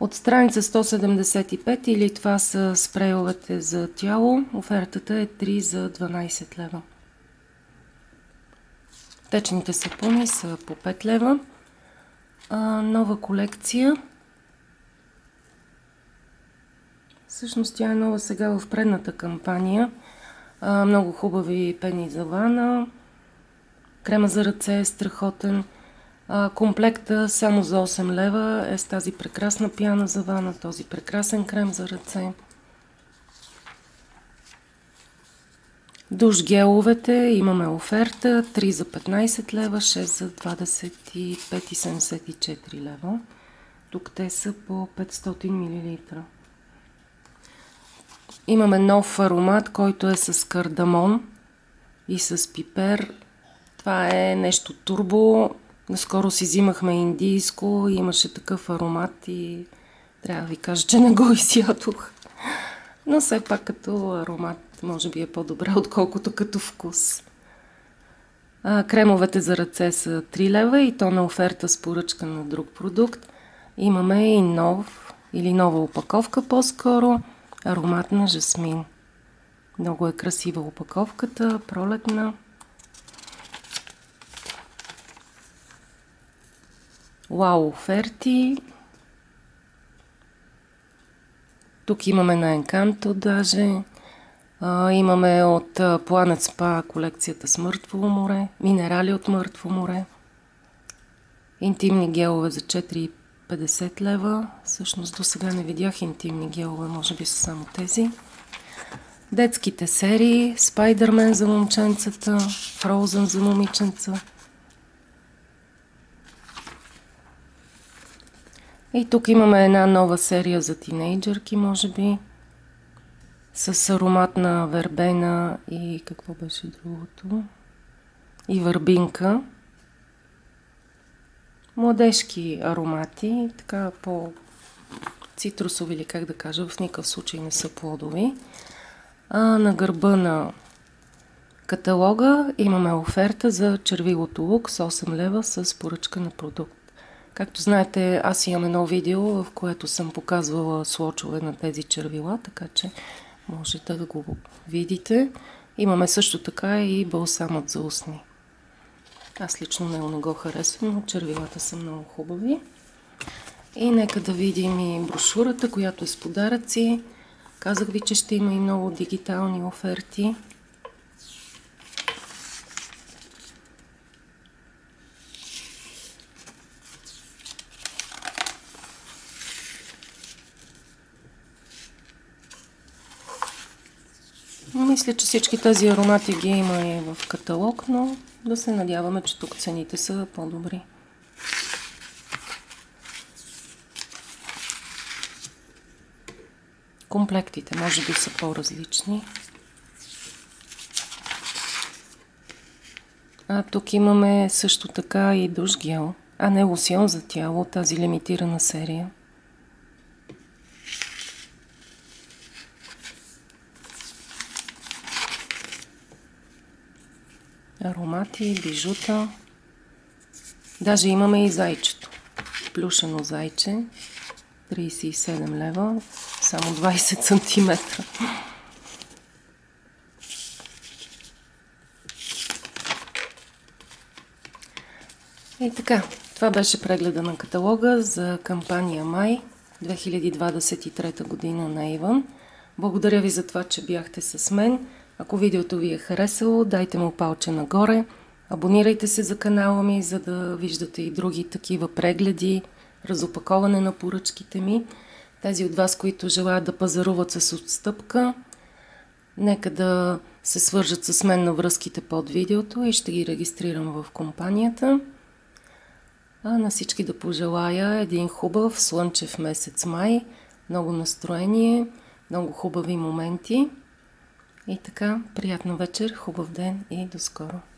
От страница 175 или това са спрейовете за тяло. Офертата е 3 за 12 лева. Течните сапуни са по 5 лева. Нова колекция. Всъщност тя е нова сега в предната кампания. Много хубави пени за вана. Крема за ръце е страхотен. Комплекта само за 8 лева е с тази прекрасна пяна за вана, този прекрасен крем за ръце. Душ геловете имаме оферта 3 за 15 лева, 6 за 25,74 лева. Тук те са по 500 мл. Имаме нов аромат, който е с кардамон и с пипер. Това е нещо турбо. Наскоро си взимахме индийско и имаше такъв аромат и трябва да ви кажа, че не го изядох. Но все пак като аромат може би е по-добре, отколкото като вкус. Кремовете за ръце са 3 лева и то на оферта с поръчка на друг продукт. Имаме и нов или нова опаковка по-скоро. Аромат на жасмин. Много е красива опаковката, пролетна. Вау, оферти. Тук имаме на Encanto даже. Имаме от Planet Spa колекцията с мъртво море. Минерали от мъртво море. Интимни гелове за 4,50 лева. Всъщност до сега не видях интимни гелове, може би са само тези. Детските серии. Spider-Man за момченцата. Frozen за момиченца. И тук имаме една нова серия за тинейджърки, може би. С аромат на вербена и какво беше другото? И върбинка. Младежки аромати, така по-цитрусови или как да кажа, в никакъв случай не са плодови. На гърба на каталога имаме оферта за червилото лук с 8 лева с поръчка на продукт. Както знаете, аз имам едно видео, в което съм показвала слочове на тези червила, така че можете да го видите. Имаме също така и балсамът за устни. Аз лично не го харесвам, но червилата са много хубави. И нека да видим и брошурата, която е с подаръци. Казах ви, че ще има и много дигитални оферти. Мисля, че всички тези аромати ги има и в каталог, но да се надяваме, че тук цените са по-добри. Комплектите може би са по-различни. Тук имаме също така и душ гел, а не лосьон за тяло, тази лимитирана серия. Аромати, бижута. Даже имаме и зайчето. Плюшено зайче. 37 лева. Само 20 см. И така, това беше прегледа на каталога за кампания Май 2023 година на Avon. Благодаря ви за това, че бяхте с мен. Ако видеото ви е харесало, дайте му палче нагоре. Абонирайте се за канала ми, за да виждате и други такива прегледи, разопаковане на поръчките ми. Тези от вас, които желаят да пазаруват с отстъпка, нека да се свържат с мен на връзките под видеото и ще ги регистрирам в компанията. На всички да пожелая един хубав слънчев месец май, много настроение, много хубави моменти. И така, приятна вечер, хубав ден и до скоро!